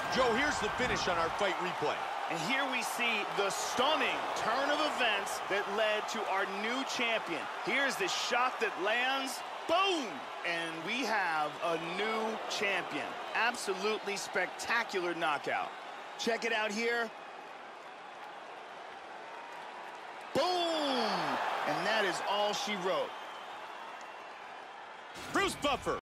Joe, here's the finish on our fight replay. And here we see the stunning turn of events that led to our new champion. Here's the shot that lands. Boom! And we have a new champion. Absolutely spectacular knockout. Check it out here. Boom! And that is all she wrote. Bruce Buffer